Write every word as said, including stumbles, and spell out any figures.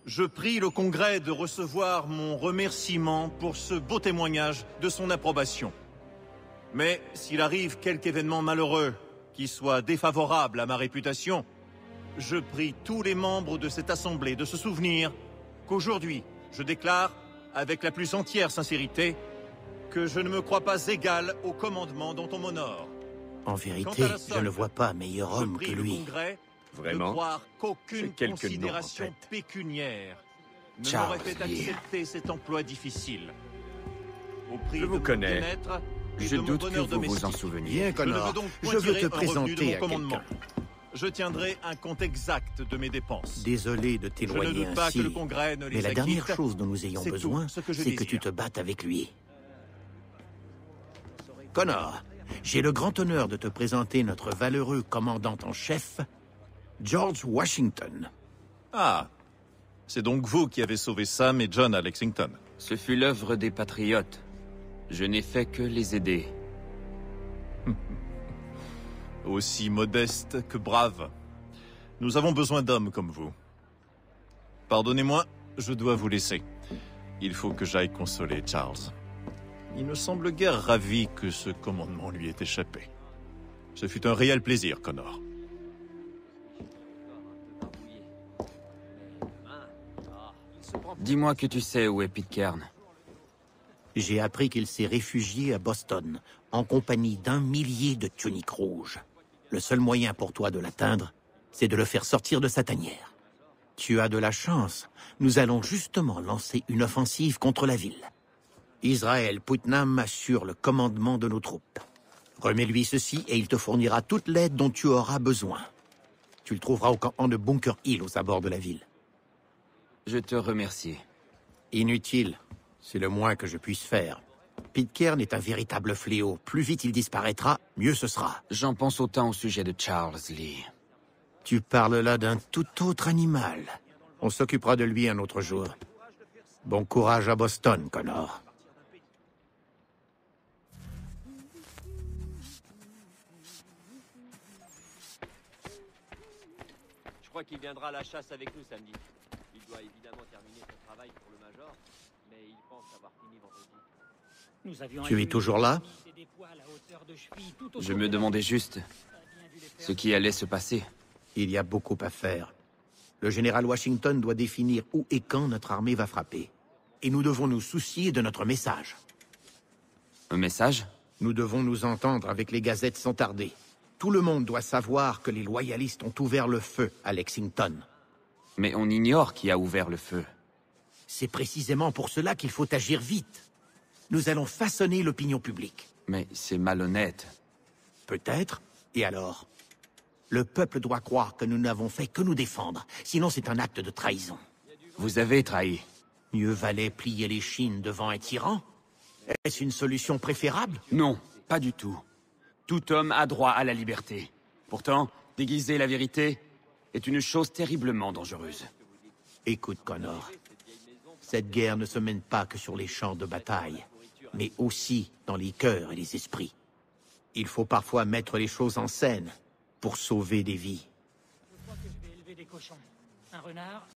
Je prie le Congrès de recevoir mon remerciement pour ce beau témoignage de son approbation. Mais s'il arrive quelque événement malheureux qui soit défavorable à ma réputation, je prie tous les membres de cette assemblée de se souvenir qu'aujourd'hui, je déclare, avec la plus entière sincérité, que je ne me crois pas égal au commandement dont on m'honore. En vérité, je ne vois pas meilleur homme que lui. Vraiment? De croire qu'aucune quelques noms en considération tête. pécuniaire ne Charles m'aurait fait Lee. accepter cet emploi difficile. Au prix Je de vous mon connais. bien-être et Je de mon doute que bonheur vous vous en domestique. souveniez. Bien, Je ne Connor, veux donc je point veux tirer te un revenu de présenter mon à commandement. quelqu'un. Je tiendrai un compte exact de mes dépenses. Désolé de Je ne t'éloigner doute pas ainsi, que le Congrès ne les mais la acquitte. dernière chose dont nous ayons C'est besoin, tout ce que je c'est que désire. tu te battes avec lui. Connor, j'ai le grand honneur de te présenter notre valeureux commandant en chef, George Washington. Ah, c'est donc vous qui avez sauvé Sam et John à Lexington. Ce fut l'œuvre des patriotes. Je n'ai fait que les aider. Aussi modeste que brave. Nous avons besoin d'hommes comme vous. Pardonnez-moi, je dois vous laisser. Il faut que j'aille consoler Charles. Il ne semble guère ravi que ce commandement lui ait échappé. Ce fut un réel plaisir, Connor. Dis-moi que tu sais où est Pitcairn. J'ai appris qu'il s'est réfugié à Boston, en compagnie d'un millier de tuniques rouges. Le seul moyen pour toi de l'atteindre, c'est de le faire sortir de sa tanière. Tu as de la chance. Nous allons justement lancer une offensive contre la ville. Israël Putnam assure le commandement de nos troupes. Remets-lui ceci et il te fournira toute l'aide dont tu auras besoin. Tu le trouveras au camp de Bunker Hill, aux abords de la ville. Je te remercie. Inutile. C'est le moins que je puisse faire. Pitcairn est un véritable fléau. Plus vite il disparaîtra, mieux ce sera. J'en pense autant au sujet de Charles Lee. Tu parles là d'un tout autre animal. On s'occupera de lui un autre jour. Bon courage à Boston, Connor. Je crois qu'il viendra à la chasse avec nous samedi. Il doit évidemment terminer son travail pour le Major, mais il pense avoir fini vendredi. Tu es toujours là? Je me demandais juste ce qui allait se passer. Il y a beaucoup à faire. Le général Washington doit définir où et quand notre armée va frapper. Et nous devons nous soucier de notre message. Un message? Nous devons nous entendre avec les gazettes sans tarder. Tout le monde doit savoir que les loyalistes ont ouvert le feu à Lexington. Mais on ignore qui a ouvert le feu. C'est précisément pour cela qu'il faut agir vite. Nous allons façonner l'opinion publique. Mais c'est malhonnête. Peut-être. Et alors? Le peuple doit croire que nous n'avons fait que nous défendre. Sinon, c'est un acte de trahison. Vous avez trahi. Mieux valait plier les chines devant un tyran? Est-ce une solution préférable? Non, pas du tout. Tout homme a droit à la liberté. Pourtant, déguiser la vérité est une chose terriblement dangereuse. Écoute, Connor. Cette guerre ne se mène pas que sur les champs de bataille, mais aussi dans les cœurs et les esprits. Il faut parfois mettre les choses en scène pour sauver des vies. Je crois que je vais élever des cochons. Un renard,